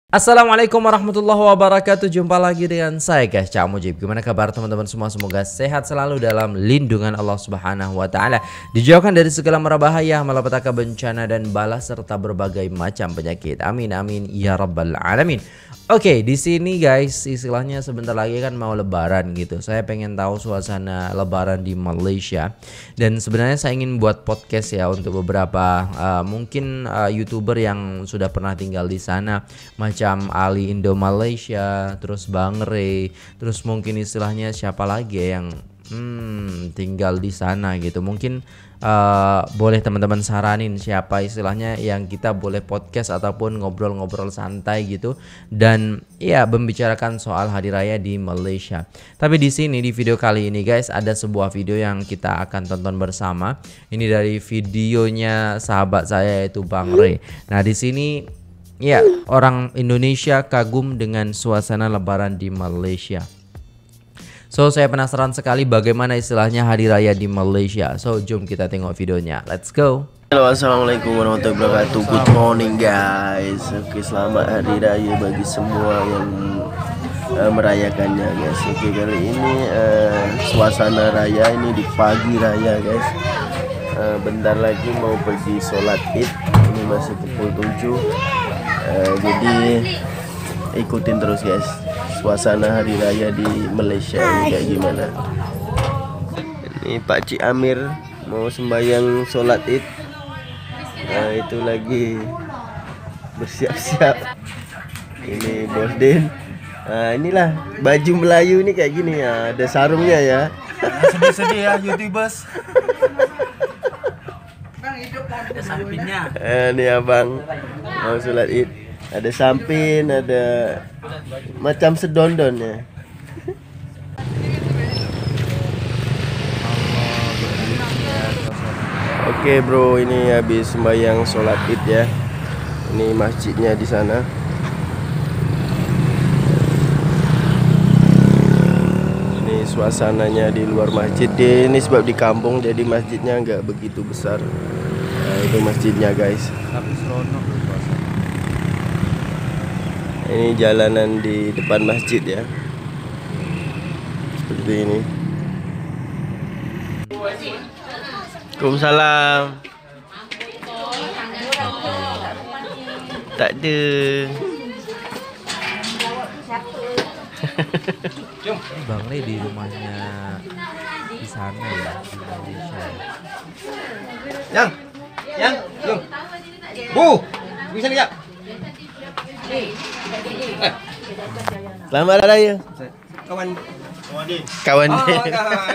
Assalamualaikum warahmatullahi wabarakatuh. Jumpa lagi dengan saya guys, Cak Mujib. Gimana kabar teman-teman semua? Semoga sehat selalu dalam lindungan Allah Subhanahu wa taala. Dijauhkan dari segala mara bahaya, malapetaka, bencana dan bala serta berbagai macam penyakit. Amin amin ya rabbal alamin. Oke, di sini guys, istilahnya sebentar lagi kan mau lebaran gitu. Saya pengen tahu suasana lebaran di Malaysia. Dan sebenarnya saya ingin buat podcast ya untuk beberapa mungkin YouTuber yang sudah pernah tinggal di sana, macam Ali Indo Malaysia, terus Bang Ray, terus mungkin istilahnya siapa lagi ya yang tinggal di sana gitu. Mungkin boleh teman-teman saranin siapa istilahnya yang kita boleh podcast ataupun ngobrol-ngobrol santai gitu, dan ya membicarakan soal hari raya di Malaysia. Tapi di sini di video kali ini guys, ada sebuah video yang kita akan tonton bersama. Ini dari videonya sahabat saya yaitu Bang Ray. Nah, di sini ya, orang Indonesia kagum dengan suasana lebaran di Malaysia. So, saya penasaran sekali bagaimana istilahnya hari raya di Malaysia. So, jom kita tengok videonya. Let's go. Halo, assalamualaikum warahmatullahi wabarakatuh. Good morning guys. Oke, selamat hari raya bagi semua yang merayakannya guys. Oke, kali ini suasana raya ini di pagi raya guys. Bentar lagi mau pergi sholat id. Ini masih pukul 7. Jadi ikutin terus guys suasana hari raya di Malaysia ini kayak gimana. Ini Pak Cik Amir mau sembahyang sholat id. Nah, itu lagi bersiap-siap. Ini Bos Din. Nah, inilah baju Melayu ini kayak gini ya, ada sarungnya ya. Sedih-sedih ya YouTubers. Ada sampingnya. Ini abang mau sholat id. Ada sampin, ada macam sedondon ya. Oke bro, ini habis sembahyang sholat id ya. Ini masjidnya di sana. Ini suasananya di luar masjid. Ini sebab di kampung jadi masjidnya nggak begitu besar. Nah, itu masjidnya guys. Tapi seronok. Ini jalanan di depan masjid ya, seperti ini. Waalaikumsalam. Tak ada. Bang Ray di rumahnya di sana ya, di Malaysia. Yang, Bu, bisa lihat. Selamat hari raya. Kawan. Kawan Oh, dia.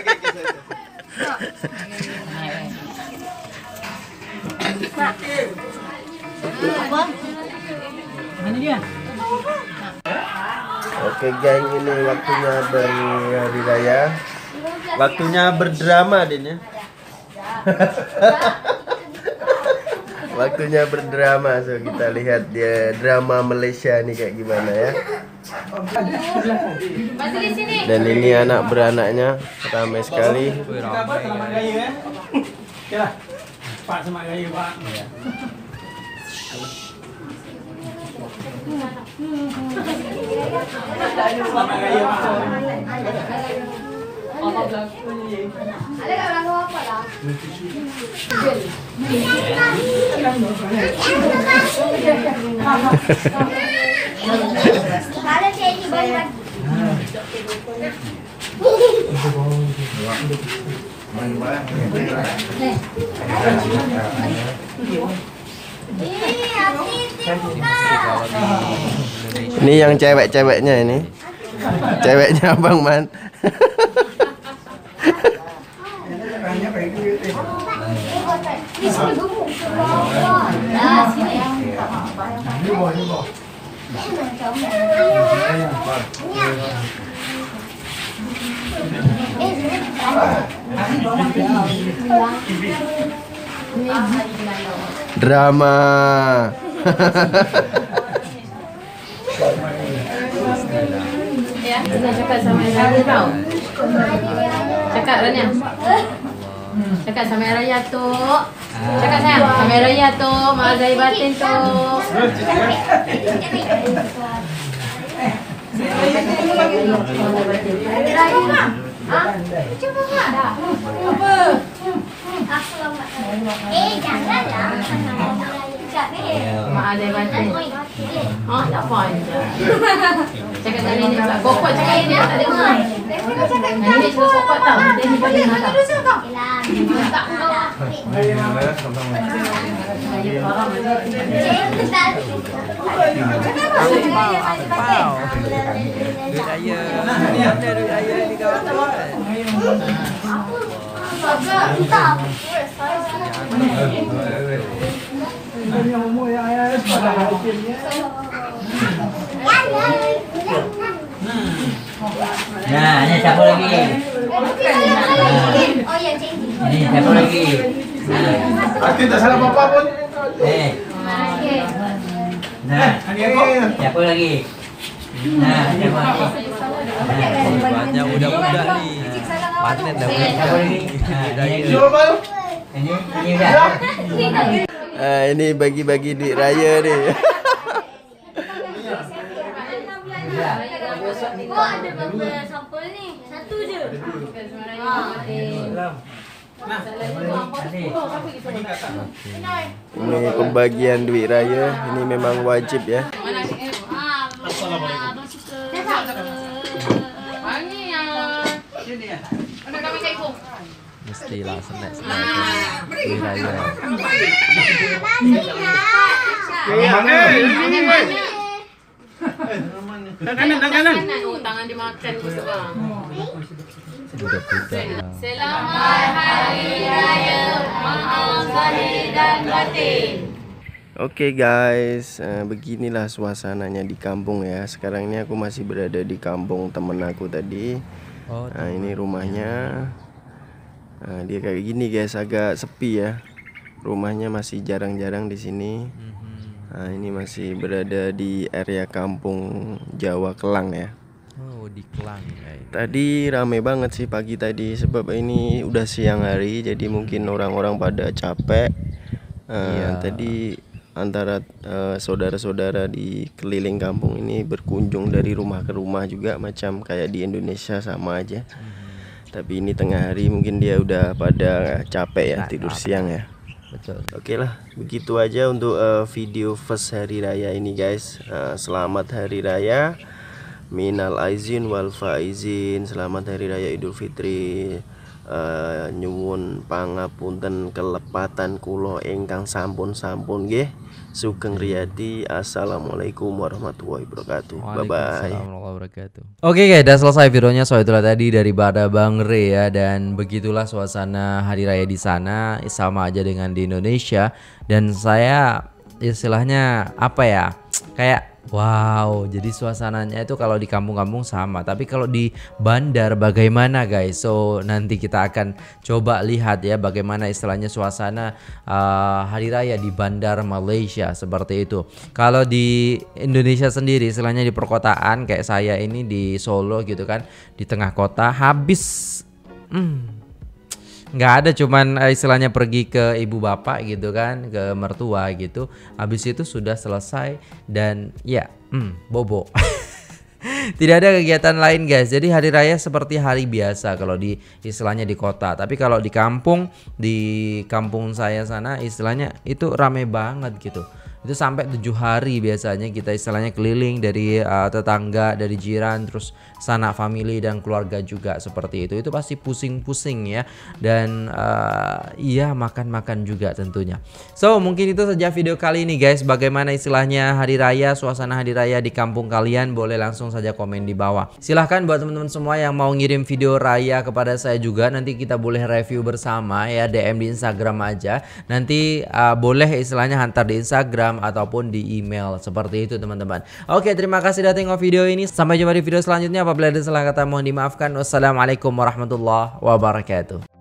Mana dia? Oke geng, ini waktunya berhari raya. Waktunya berdrama Din ya. Waktunya berdrama, so kita lihat dia drama Malaysia nih kayak gimana ya. Dan ini anak beranaknya ramai sekali. Pak semak gaya Pak. Semak gaya Pak. Apa belakang ni? Ada kat belakang apa lah? Ada cik banyak. Ini yang cewek-ceweknya ini. Ceweknya Abang Man. Drama. Ya, nak cakap sama saya tau. Cakap lah ni. Cakap sama Raya tu. Cakap sayang, sama Raya tu. Mak Zai batin tu. Mak Zai batin. Oh, tak apa je. Cakap dengan nenek pula. Kokok cakap ini tak dengar. Nenek suka kokok tau. Dia ni boleh nak tak? Tak kau. Nah, ini siapa lagi? Oh ya, cik. Ini siapa lagi? Aku tak salah apa-apa pun. Nah, siapa lagi? Nah, siapa lagi? Banyak budak-budak nih. Panen dah Siapa lagi? Ini dah. Ini bagi-bagi duit raya ni. Kau ada berapa sampel ni? Satu je. Ini pembagian duit raya. Ini memang wajib ya. Mestilah snack-snack duit raya. Tangan. Oh, tangan dimakan tu sekarang. Budak-budak. Selamat Hari Raya Maaf Zahir dan Batin. Oke guys, beginilah suasananya di kampung ya. Sekarang ini aku masih berada di kampung temen aku tadi. Oh, Nah ini rumahnya. Dia kayak gini guys, agak sepi ya. Rumahnya masih jarang-jarang di sini. Nah ini masih berada di area kampung Jawa Kelang ya. oh di Kelang ya. Tadi rame banget sih pagi tadi, sebab ini udah siang hari, jadi mungkin orang-orang pada capek. Tadi antara saudara-saudara di keliling kampung ini berkunjung dari rumah ke rumah juga, macam kayak di Indonesia sama aja. Tapi ini tengah hari, mungkin dia udah pada capek ya, tidur siang ya. Betul. Oke lah, begitu aja untuk video first hari raya ini guys. Selamat hari raya, minal aizin wal faizin. Selamat hari raya Idul Fitri. Nyuwun pangapunten kelepatan kula ingkang sampun-sampun nggih. Sugeng Riyadi. Assalamualaikum warahmatullahi wabarakatuh. Bye bye. Waalaikumsalam warahmatullahi wabarakatuh. Oke guys, udah selesai videonya. So itulah tadi daripada Bang Re ya, dan begitulah suasana hari raya di sana, sama aja dengan di Indonesia. Dan saya istilahnya apa ya, kayak wow, jadi suasananya itu kalau di kampung-kampung sama, tapi kalau di bandar bagaimana guys? So nanti kita akan coba lihat ya bagaimana istilahnya suasana hari raya di bandar Malaysia seperti itu. Kalau di Indonesia sendiri istilahnya di perkotaan kayak saya ini di Solo gitu kan, di tengah kota, habis nggak ada, cuman istilahnya pergi ke ibu bapak gitu kan, ke mertua gitu, habis itu sudah selesai dan ya bobo. Tidak ada kegiatan lain guys. Jadi hari raya seperti hari biasa kalau di istilahnya di kota. Tapi kalau di kampung saya sana istilahnya itu rame banget gitu. Itu sampai 7 hari biasanya kita istilahnya keliling dari tetangga, dari jiran, terus sanak famili dan keluarga juga seperti itu. Itu pasti pusing-pusing ya. Dan iya makan-makan juga tentunya. So mungkin itu saja video kali ini guys. Bagaimana istilahnya hari raya, suasana hari raya di kampung kalian, boleh langsung saja komen di bawah. Silahkan buat teman-teman semua yang mau ngirim video raya kepada saya juga, nanti kita boleh review bersama ya, DM di Instagram aja. Nanti boleh istilahnya hantar di Instagram ataupun di email seperti itu teman-teman. Oke, terima kasih sudah tengok video ini. Sampai jumpa di video selanjutnya. Apabila ada salah kata mohon dimaafkan. Wassalamualaikum warahmatullahi wabarakatuh.